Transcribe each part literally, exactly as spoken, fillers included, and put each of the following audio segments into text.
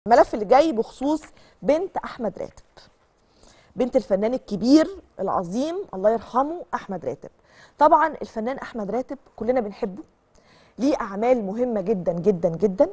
الملف اللي جاي بخصوص بنت احمد راتب، بنت الفنان الكبير العظيم الله يرحمه احمد راتب. طبعا الفنان احمد راتب كلنا بنحبه، ليه اعمال مهمه جدا جدا جدا،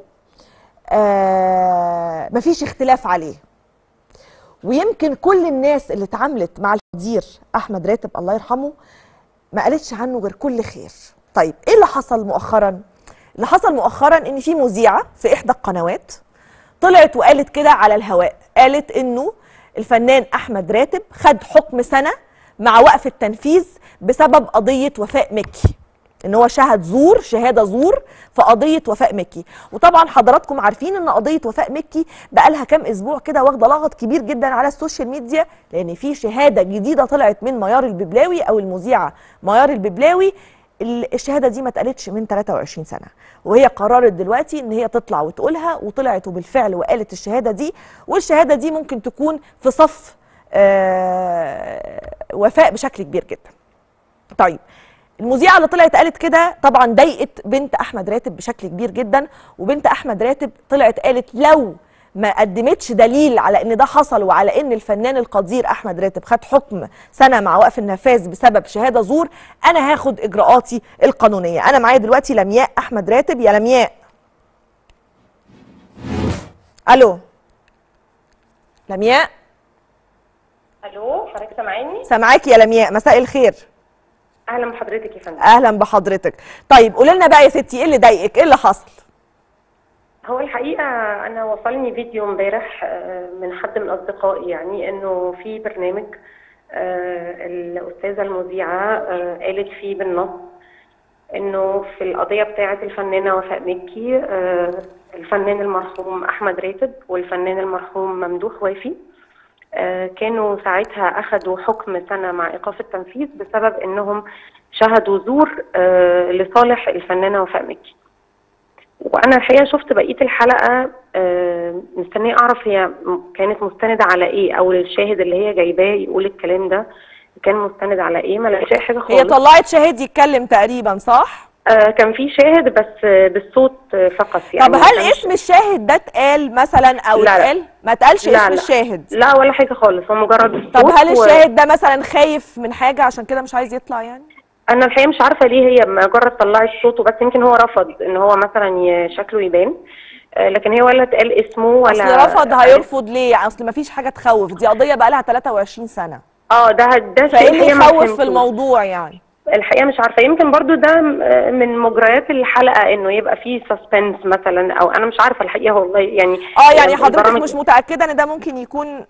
آه مفيش اختلاف عليه. ويمكن كل الناس اللي اتعاملت مع القدير احمد راتب الله يرحمه ما قالتش عنه غير كل خير. طيب ايه اللي حصل مؤخرا؟ اللي حصل مؤخرا ان في مذيعه في احدى القنوات طلعت وقالت كده على الهواء، قالت انه الفنان احمد راتب خد حكم سنه مع وقف التنفيذ بسبب قضيه وفاء مكي، ان هو شهد زور شهاده زور في قضيه وفاء مكي. وطبعا حضراتكم عارفين ان قضيه وفاء مكي بقالها كام اسبوع كده واخده لغط كبير جدا على السوشيال ميديا، لان في شهاده جديده طلعت من ميار الببلاوي او المذيعه ميار الببلاوي. الشهاده دي ما اتقالتش من ثلاثة وعشرين سنه، وهي قررت دلوقتي ان هي تطلع وتقولها، وطلعت وبالفعل وقالت الشهاده دي. والشهاده دي ممكن تكون في صف آه وفاء بشكل كبير جدا. طيب المذيعه اللي طلعت قالت كده طبعا ضايقت بنت احمد راتب بشكل كبير جدا، وبنت احمد راتب طلعت قالت لو ما قدمتش دليل على ان ده حصل وعلى ان الفنان القدير احمد راتب خد حكم سنه مع وقف النفاذ بسبب شهاده زور، انا هاخد اجراءاتي القانونيه. انا معايا دلوقتي لمياء احمد راتب. يا لمياء. الو لمياء. الو حضرتك سامعاني؟ سامعاكي يا لمياء، مساء الخير. اهلا بحضرتك يا فندم. اهلا بحضرتك. طيب قولي لنا بقى يا ستي، ايه اللي ضايقك؟ ايه اللي حصل؟ هو الحقيقه انا وصلني فيديو امبارح من حد من اصدقائي، يعني انه في برنامج الاستاذه المذيعه قالت فيه بالنص انه في القضيه بتاعه الفنانه وفاء مكي الفنان المرحوم احمد راتب والفنان المرحوم ممدوح وافي كانوا ساعتها اخذوا حكم سنه مع ايقاف التنفيذ بسبب انهم شهدوا زور لصالح الفنانه وفاء مكي. وانا الحقيقه شفت بقيه الحلقه مستنيه اعرف هي كانت مستنده على ايه، او الشاهد اللي هي جايباه يقول الكلام ده كان مستند على ايه. ما لقيتش حاجه خالص. هي طلعت شاهد يتكلم تقريبا صح؟ آه كان في شاهد بس بالصوت فقط يعني. طب هل اسم الشاهد ده اتقال مثلا او اتقال؟ ما اتقالش اسم لا الشاهد؟ لا ولا حاجه خالص، هو مجرد الصوت. طب هل و... الشاهد ده مثلا خايف من حاجه عشان كده مش عايز يطلع يعني؟ انا الحقيقه مش عارفه ليه هي مجرد طلعت صوته بس، يمكن هو رفض ان هو مثلا شكله يبان، لكن هي ولا اتقال اسمه ولا اصل رفض. هيرفض ليه يعني؟ اصل ما فيش حاجه تخوف، دي قضيه بقى لها ثلاثة وعشرين سنه. اه ده ده فايه اللي يخوف في الموضوع يعني؟ الحقيقه مش عارفه، يمكن برضو ده من مجريات الحلقه انه يبقى فيه سسبنس مثلا، او انا مش عارفه الحقيقه والله يعني. اه يعني حضرتك مش متاكده ان ده ممكن يكون؟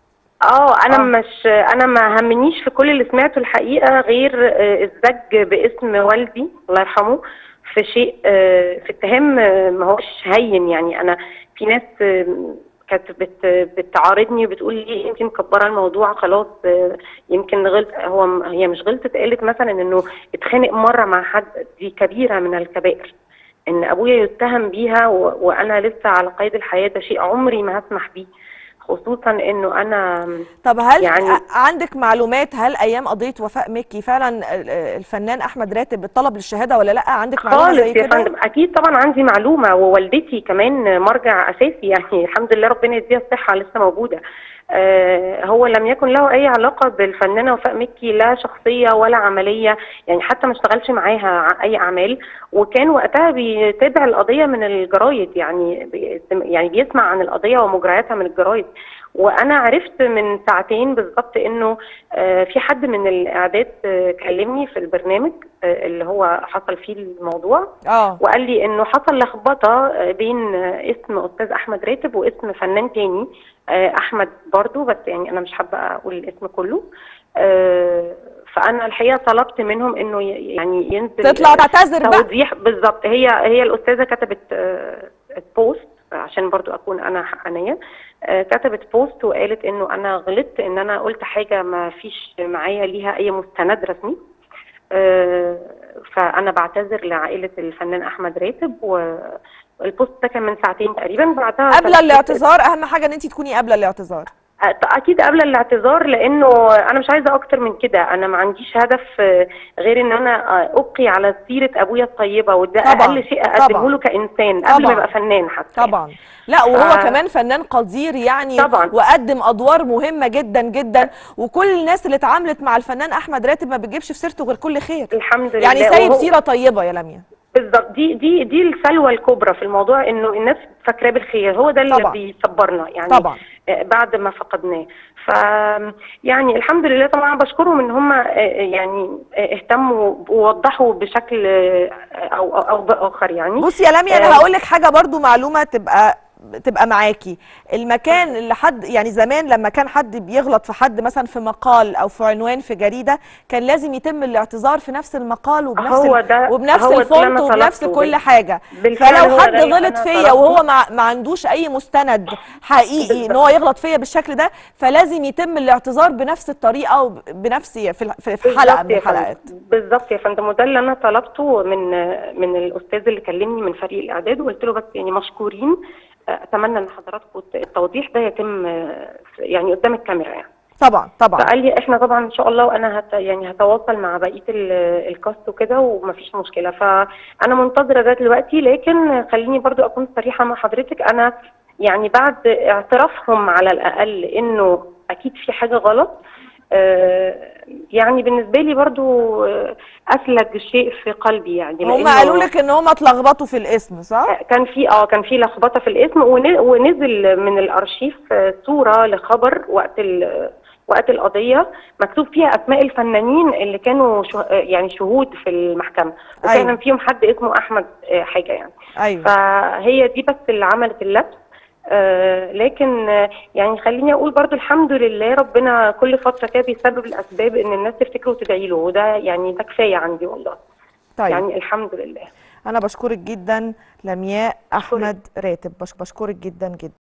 اه انا آه. مش انا ما همنيش في كل اللي سمعته الحقيقه غير الزج باسم والدي الله يرحمه في شيء في اتهام ما هوش هين يعني. انا في ناس كانت بت بتعارضني وبتقول لي يمكن مكبره الموضوع خلاص، يمكن غلط. هو هي مش غلطت، قالت مثلا انه اتخانق مره مع حد، دي كبيره من الكبائر. ان ابويا يتهم بيها وانا لسه على قيد الحياه، ده شيء عمري ما هسمح بيه، خصوصا انه انا. طب هل يعني عندك معلومات هل ايام قضيه وفاء مكي فعلا الفنان احمد راتب اتطلب للشهاده ولا لا؟ عندك معلومه زي كده؟ خالص يا فندم، اكيد طبعا عندي معلومه، ووالدتي كمان مرجع اساسي يعني الحمد لله ربنا يديها الصحه لسه موجوده. آه هو لم يكن له اي علاقه بالفنانه وفاء مكي، لا شخصيه ولا عمليه يعني، حتى ما اشتغلش معاها اي اعمال، وكان وقتها بيتابع القضيه من الجرايد يعني يعني بيسمع عن القضيه ومجرياتها من الجرايد. وانا عرفت من ساعتين بالظبط انه آه في حد من الاعداد آه كلمني في البرنامج آه اللي هو حصل فيه الموضوع، اه وقال لي انه حصل لخبطه آه بين آه اسم استاذ احمد راتب واسم فنان تاني آه احمد برضو، بس يعني انا مش حابه اقول الاسم كله. آه فانا الحقيقه طلبت منهم انه يعني ينزل تطلع تعتذر بقى توضيح بالظبط. هي هي الاستاذه كتبت آه بوست عشان برضو اكون انا حقانيه، آه كتبت بوست وقالت انه انا غلطت ان انا قلت حاجه ما فيش معايا ليها اي مستند رسمي، آه فانا بعتذر لعائله الفنان احمد راتب. والبوست ده كان من ساعتين تقريبا. بعدها قبل الاعتذار، اهم حاجه ان انت تكوني قبل الاعتذار. اكيد قبل الاعتذار، لانه انا مش عايزه اكتر من كده. انا ما عنديش هدف غير ان انا ابقي على سيره ابويا الطيبه، وده طبعا اقل شيء اقدمه له كانسان قبل ما يبقى فنان حتى. طبعا. لا وهو ف... كمان فنان قدير يعني طبعا، وقدم ادوار مهمه جدا جدا، وكل الناس اللي اتعاملت مع الفنان احمد راتب ما بتجيبش في سيرته غير كل خير. الحمد لله. يعني سايب سيره طيبه يا لميا. بالظبط، دي دي دي السلوى الكبرى في الموضوع، انه الناس فاكراه بالخير، هو ده اللي طبعا بيصبرنا يعني طبعا بعد ما فقدناه. ف يعني الحمد لله طبعا بشكرهم ان هم يعني اهتموا ووضحوا بشكل او او باخر. يعني بصي يا لميا، انا هقول لك حاجه برضو معلومه تبقى تبقى معاكي. المكان اللي حد يعني زمان لما كان حد بيغلط في حد مثلا في مقال او في عنوان في جريده، كان لازم يتم الاعتذار في نفس المقال وبنفس هو ده وبنفس هو الفونت وبنفس كل حاجه. فلو حد غلط فيا وهو ما, ما عندوش اي مستند حقيقي ان هو يغلط فيا بالشكل ده، فلازم يتم الاعتذار بنفس الطريقه وبنفس في, في حلقه من الحلقات. بالظبط يا فندم، وده اللي انا طلبته من من الاستاذ اللي كلمني من فريق الاعداد، وقلت له بس يعني مشكورين، اتمنى ان حضراتكم التوضيح ده يتم يعني قدام الكاميرا يعني. طبعا طبعا. فقال لي احنا طبعا ان شاء الله، وانا هت يعني هتواصل مع بقيه الكاست وكده ومفيش مشكله. فانا منتظره ده دلوقتي، لكن خليني برضو اكون صريحه مع حضرتك. انا يعني بعد اعترافهم على الاقل انه اكيد في حاجه غلط، يعني بالنسبه لي برضو اسلج شيء في قلبي. يعني هم قالوا لك ان هم اتلخبطوا في الاسم صح؟ كان في اه كان في لخبطه في الاسم، ونزل من الارشيف صوره لخبر وقت وقت القضيه مكتوب فيها اسماء الفنانين اللي كانوا شه... يعني شهود في المحكمه، وكان أيوة. فيهم حد اسمه احمد حاجه يعني. أيوة. فهي دي بس اللي عملت اللبس. آه لكن آه يعني خليني اقول برضو الحمد لله، ربنا كل فتره كده بيسبب الاسباب ان الناس تفتكره وتدعي له، وده يعني ده كفايه عندي والله. طيب. يعني الحمد لله. انا بشكرك جدا لمياء احمد راتب، بشكرك جدا جدا.